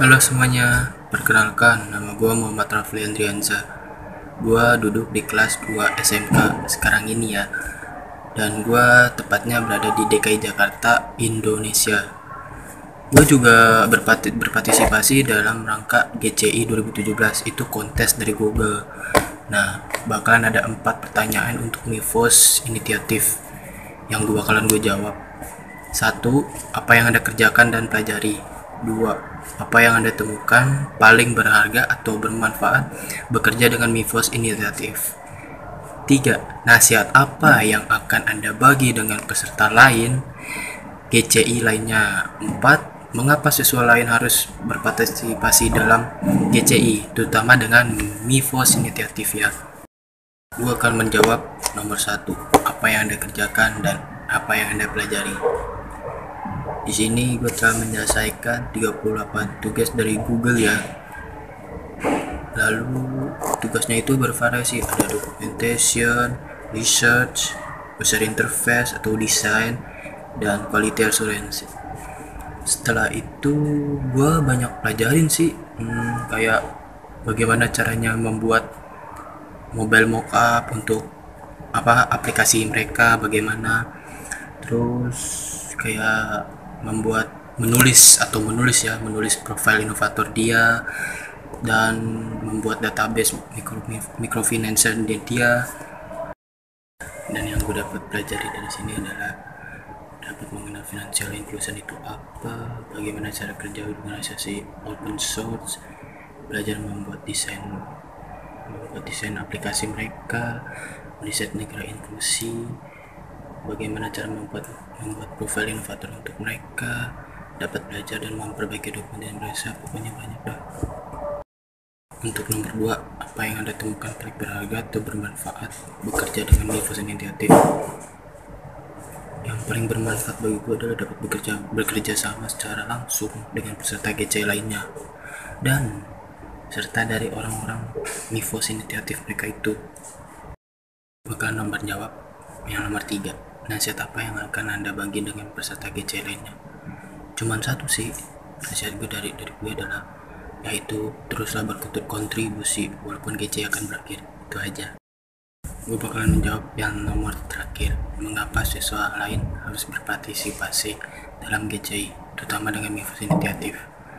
Halo semuanya, perkenalkan nama gue Muhammad Rafli Andrianza. Gue duduk di kelas 2 SMK sekarang ini ya. Dan gue tepatnya berada di DKI Jakarta, Indonesia. Gue juga berpartisipasi dalam rangka GCI 2017, itu kontes dari Google. Nah, bakalan ada 4 pertanyaan untuk Mivos inisiatif yang bakalan gue jawab. 1. Apa yang Anda kerjakan dan pelajari? 2. Apa yang Anda temukan paling berharga atau bermanfaat bekerja dengan Mivos inisiatif? 3. Nasihat apa yang akan Anda bagi dengan peserta lain GCI lainnya? 4. Mengapa siswa lain harus berpartisipasi dalam GCI, terutama dengan Mivos inisiatif ya? Gue akan menjawab nomor 1. Apa yang Anda kerjakan dan apa yang Anda pelajari. Di sini gue telah menyelesaikan 38 tugas dari Google ya. Lalu tugasnya itu bervariasi, ada documentation, research, user interface atau design, dan quality assurance. Setelah itu gue banyak pelajarin sih, kayak bagaimana caranya membuat mobile mockup untuk aplikasi mereka, bagaimana, terus kayak menulis profil inovator dia, dan membuat database microfinance dia. Dan yang gue dapat pelajari dari sini adalah dapat mengenal financial inclusion itu apa, bagaimana cara kerja organisasi open source, belajar membuat desain aplikasi mereka, riset negara inklusi, bagaimana cara membuat profil inovator untuk mereka, dapat belajar dan memperbaiki dokumen mereka. Pokoknya banyak dah. Untuk nomor 2, apa yang Anda temukan paling berharga atau bermanfaat bekerja dengan Mivos inisiatif? Yang paling bermanfaat bagi gue adalah dapat bekerja sama secara langsung dengan peserta GC lainnya, dan serta dari orang-orang Mivos inisiatif mereka itu. Bakal nomor jawab yang nomor 3. Nasihat apa yang akan Anda bagi dengan peserta GC lainnya? Cuman satu sih, nasihat gue dari gue adalah yaitu teruslah berkontribusi walaupun GC akan berakhir. Itu aja. Gue bakalan menjawab yang nomor terakhir. Mengapa siswa lain harus berpartisipasi dalam GCI, terutama dengan Mivos inisiatif?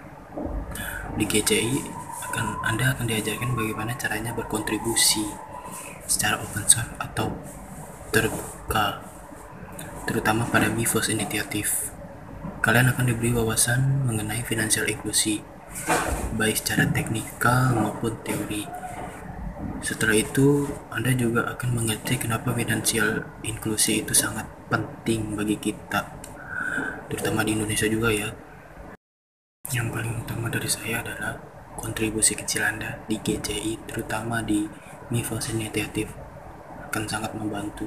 Di GCI Anda akan diajarkan bagaimana caranya berkontribusi secara open source atau terbuka, terutama pada Mivos inisiatif. Kalian akan diberi wawasan mengenai financial inklusi, baik secara teknikal maupun teori. Setelah itu, Anda juga akan mengerti kenapa financial inklusi itu sangat penting bagi kita, terutama di Indonesia juga ya. Yang paling utama dari saya adalah kontribusi kecil Anda di GCI, terutama di Mivos inisiatif, akan sangat membantu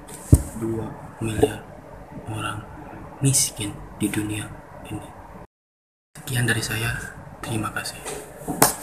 2 miliar orang miskin di dunia ini. Sekian dari saya, terima kasih.